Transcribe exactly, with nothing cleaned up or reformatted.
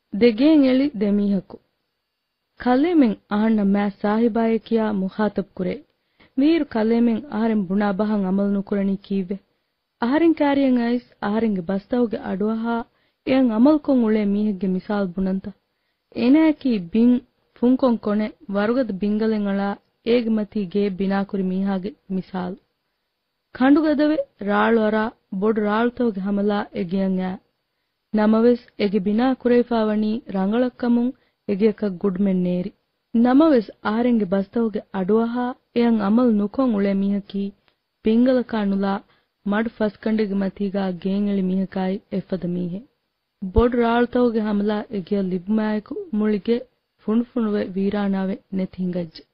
ದೆಗೇನ್ ಎಳಿ ದೆಮೀಹಕು ಕಲೇಮೆನ್ ಆಹಣ್ಣ ಮ್ಯಾ ಸಾಹಿಬಾಯಕಿಯಾ ಮುಖಾತಬ್ ಕುರೆ ವೀರು ಕಲೇಮೆನ್ ಆಹರೆನ್ ಬುಣಾ ಬಹನ್ ಅಮಲ್ ನುಕುರಣಿ ಕೀವೆ ಆಹರೆನ್ ಕ್ಯಾರಿಯನ್ ಐಸ್ ಆಹರೆನ್ಗೆ ಬಸ್ತವುಗೆ ಅಡುವಹಾ ಎನ್ ಅಮಲ್ ಕೊಂ ಉಳೆ ಮೀಹೆಗ್ಗೆ ಮಿಸಾಲ್ ಬುಣಂತ ಎನಾಕಿ ಬಿನ್ ಫುಂಕೊಂ ಕೊನೆ ವರುಗದ ಬಿಂಗಲೆನ್ ಅಳಾ ಏಗೆ ಮತಿ ಗೇ ಬಿನಾ ಕುರಿ ಮೀಹಾಗೆ ಮಿಸಾಲ್ ಖಂಡುಗದವೆ ರಾಳುವರಾ ಬೊಡು ರಾಳುತವಗೆ ಹಮಲಾ ಎಗಿಯನ್ ಆ ನಮವೆಸ್ ಎಗೆ ಬಿನಾ ಕುರೈಫಾವಣಿ ರಂಗಳಕ್ಕಮುಂ ಎಗಿಯಕ ಗುಡ್ಮೆನ್ ನೇರಿ ನಮವೆಸ್ ಆಹರೆನ್ಗೆ ಬಸ್ತವುಗೆ ಅಡುವಹಾ ಎನ್ ಅಮಲ್ ನುಕೊಂ ಉಳೆ ಮೀಹಕಿ ಬಿಂಗಲಕಾ ನುಲಾ ಮಡ್ ಫಸ್ಕಂಡಿಗೆ ಮತಿಗಾ ಗೇನ್ ಎಳಿ ಮೀಹಕಾಯಿ ಎಫದ ಮೀಹೆ ಬೊಡು ರಾಳುತವಗೆ ಹಮಲಾ ಎಗಿಯ ಲಿಬ್ಮಾಯಕು ಮುಳಿಗೆ ಫುಣುಫುಣುವೆ ವೀರಾಣಾವೆ ನೆತ್ ಹಿಂಗಜ್ಜೆ